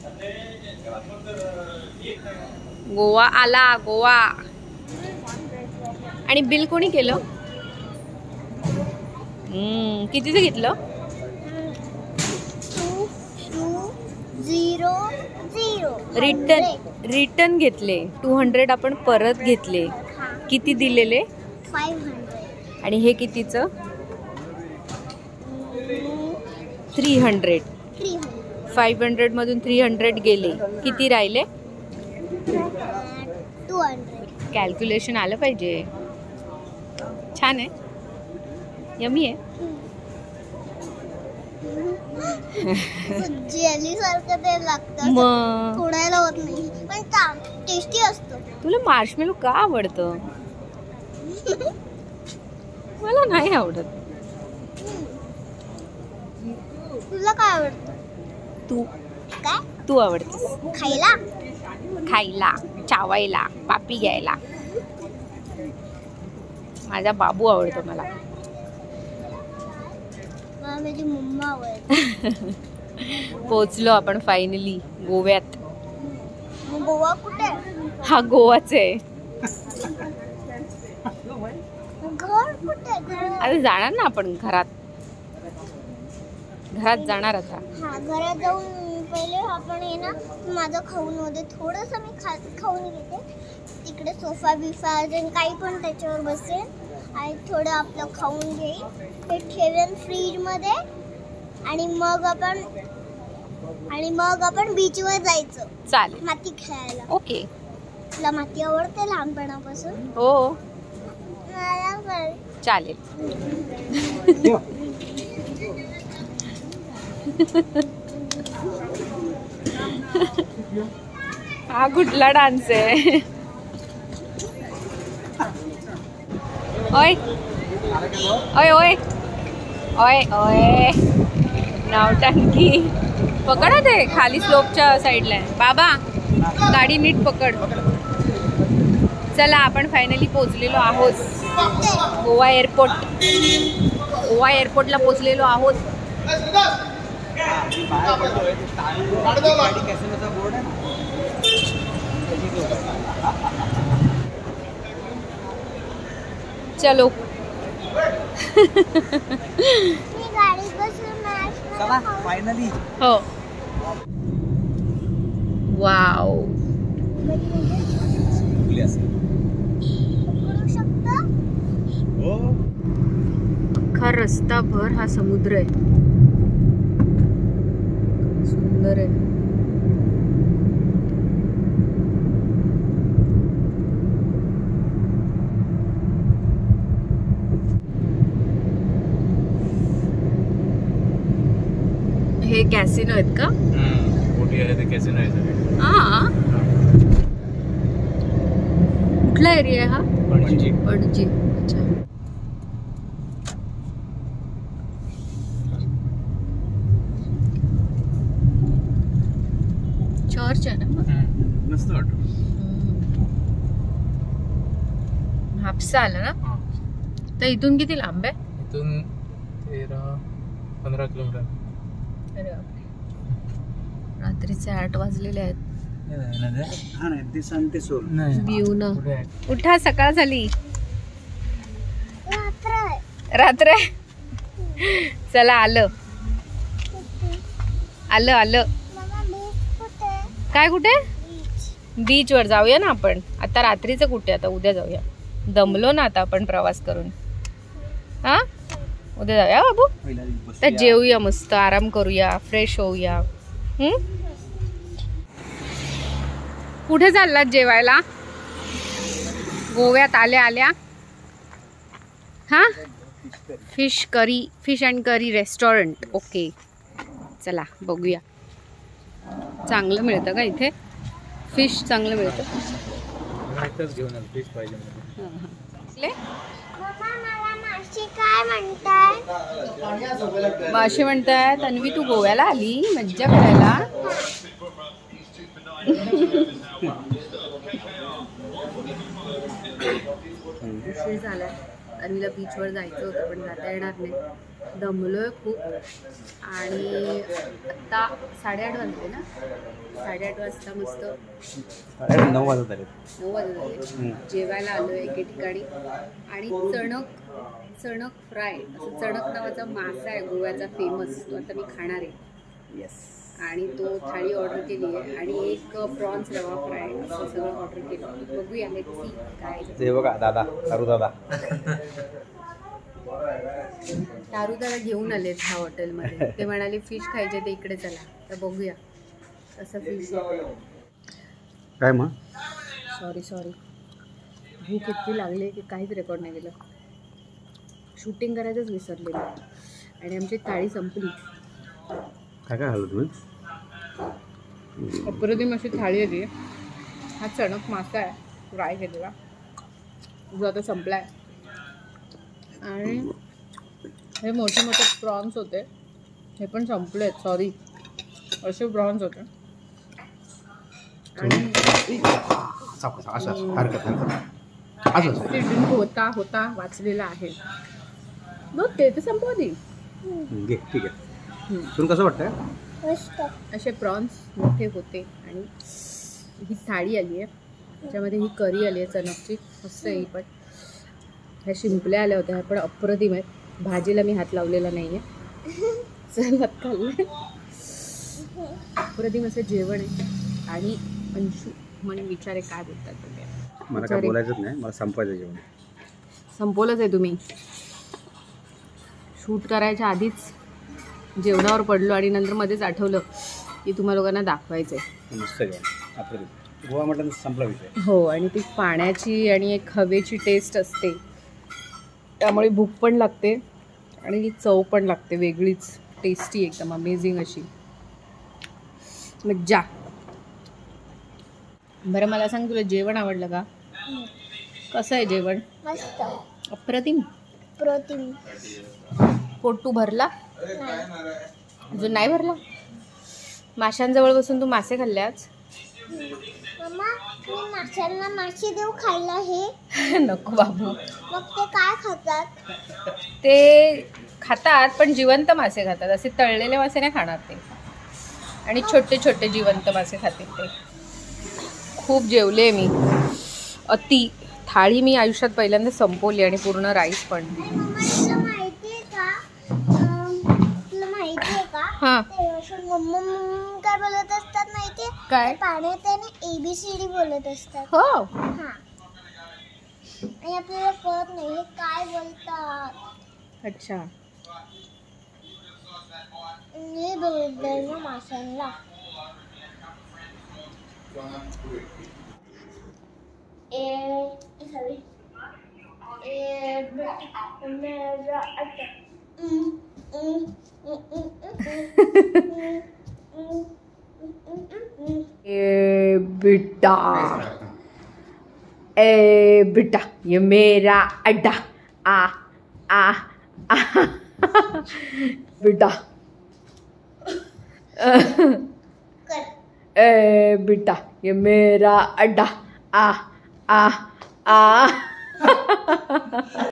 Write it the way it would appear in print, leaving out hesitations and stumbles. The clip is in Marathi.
गोवा आला गोवा. आणि बिल कोणी केलं? कितीचं घेतलं? 200. रिटर्न घेतले 200. आपण परत घेतले. किती दिलेले? 500. आणि हे कितीचं? 300. 500 मधून 300 गेले. किती राहिले? 200. कॅल्क्युलेशन आलं पाहिजे. छान आहे. यमी आहे. जेली सारखं ते लागतं. मग फोडायला होत नाही पण टेस्टी असतो. तुला मार्शमेलो का आवडतं? मला नाही आवडत. तुला काय आवडतं? तू आवडतेस खायला? खायला, चावायला, पापी घ्यायला. माझा बाबू आवडतो मला. माझी मम्मा आवडते. पोचलो आपण फायनली गोव्यात. गोवा कुठे? हा गोवाच आहे. घर कुठे? आता जाणार ना आपण घरात जाणार आता. हा घरात जाऊन पहिले आपण ये ना माझं खाऊन होते थोडंसं मी खाऊन घेते. तिकडे सोफा बिफा अजून काही पण त्याच्यावर बसेल आणि थोडं आपलं खाऊन घेईल. ते ठेवेन फ्रीज मध्ये आणि मग आपण बीचवर जायचं. चालेल. माती खेळायला. ओके. तुला माती आवडते लहानपणापासून? हो मला पण. चालेल. हा कुठला डान्स आहे? ओय ओय ओय ओय ओय नावटंकी. पकड ते खाली स्लोपच्या साईडला आहे. बाबा गाडी नीट पकड. चला आपण फायनली पोहोचलेलो आहोत गोवा एअरपोर्टला पोहोचलेलो आहोत. चलो. मी गाडीत बसून चला फायनली. हो. वाव. करू शकतो. अख्खा रस्ता भर हा समुद्र आहे. सुंदर आहे. हे कॅसिनो आहेत का? मोठी आहे ते कॅसिनो आहे सगळे. हा. कुठला एरिया आहे हा? पणजी. अच्छा. चर्च आहे ना? मस्त वाटतं. हापसा आला ना? तर इथून किती लांब आहे? इथून 13-15 किलोमीटर. अरे बापरे. रात्रीचे 8 वाजलेले आहेत. व्ह्यू ना. उठा सकाळ झाली. रात्र. चला आलं. काय कुठे? बीच वर जाऊया ना आपण. आता रात्रीचं कुठे? आता उद्या जाऊया. दमलो ना आता आपण प्रवास करून. हा उद्या जाऊया बाबू. तर जेवूया मस्त, आराम करूया, फ्रेश होऊया. कुठे चाललात जेवायला? गोव्यात आल्या हा? Fish and curry restaurant. Okay चला बघूया. चांगलं मिळतं का इथे? फिश चांगलं मिळतं. मासे म्हणतायत. अन्वी तू गोव्याला आली मज्जा करायला. उशीर झाला. अन्वीला बीचवर जायचं होतं पण जाता येणार नाही. दमलोय खूप आणि आत्ता 8:30 वाजले ना. 8:30 वाजता मस्त 9 वाजत आले. 9 वाजत आले. जेवायला आलोय एके ठिकाणी आणि चणक फ्राय असं चणक नावाचा मासा आहे गोव्याचा फेमस. तो आता मी खाणार आहे. येस. आणि तो थाळी ऑर्डर केली आहे आणि एक प्रॉन्स रवा फ्राय असं सगळं ऑर्डर केलं. बघूया सी काय ते बघा दादा, तारू दादा. तारू दादा घेऊन आलेत ह्या हॉटेलमध्ये. ते म्हणाले फिश खायचे ते इकडे चला. तर बघूया कसं फिश. काय मग? सॉरी भूक इतकी लागली की काहीच रेकॉर्ड नाही केलं. शूटिंग करायचंच विसरलेलं आणि आमची थाळी संपली. काय काय खाल्लं तुम्ही? अप्रतिम अशी थाळी आली. हा चणक मासा आहे फ्राय केलेला जो आता संपला आहे. आणि हे मोठे मोठे प्रॉन्स होते हे पण संपले आहेत. सॉरी असे प्रॉन्स होते. आणि ड्रिंक होता वाचलेला आहे बघ. ते तर संपव दे. ठीक आहे. तुला कसं वाटतंय? मस्त. असे प्रॉन्स मोठे होते आणि ही थाळी आली आहे. त्याच्यामध्ये ही करी आली आहे चणकची. मस्त आहे ही पण. ह्या शिंपल्या आल्या होत्या ह्या पण अप्रतिम आहेत. भाजीला मी हात लावलेला नाही आहे. चलात खाल्लं. अप्रतिम असं जेवण आहे. आणि अंशू म्हणून विचारे काय बोलतात तुम्ही? मला काय बोलायचंच नाही. मला संपवायचं जेवण. संपवलंच आहे तुम्ही. शूट करायच्या आधीच जेवणावर पडलो आणि नंतर मध्येच आठवलं की तुम्हा लोकांना दाखवायचं आहे. मस्त जेवण आपलं. गोवा मटण संपला विषय. हो. आणि ती पाण्याची आणि एक हवेची टेस्ट असते त्यामुळे भूक पण लागते आणि चव पण लागते वेगळीच. टेस्टी एकदम अमेझिंग अशी मज्जा. बरं मला सांग तुला जेवण आवडलं का? कसं आहे जेवण? मस्त. अप्रतिम. प्रोटीन. पोट तू भरला? अजून नाही भरला? माशांजवळ बसून तू मासे खाल्ले आज? मम्मा मी माशांना मासे देऊ खायला हे? नको बाबू. मग ते काय खातात? ते खातात पण जिवंत मासे खातात. असे तळलेले मासे नाही खाणार ते. आणि छोटे छोटे जिवंत मासे खातील ते. खूप जेवले मी. अति थाळी मी आयुष्यात पहिल्यांदा संपवली आणि पूर्ण राईस पण. तुला माहितीये का हां ते मम्मा काय बोलत असतात माहितीये? काय? पाण्यात त्याने ABCD बोलत असतात. हो. हा. आणि आपल्याला कळत नाही हे काय बोलतात. अच्छा. हे बोलतोय ना माशांना. मेरा अच्छा. ए बेटा ये मेरा अड्डा. आ आ आ बेटा. ए बेटा ये मेरा अड्डा. आ आ आ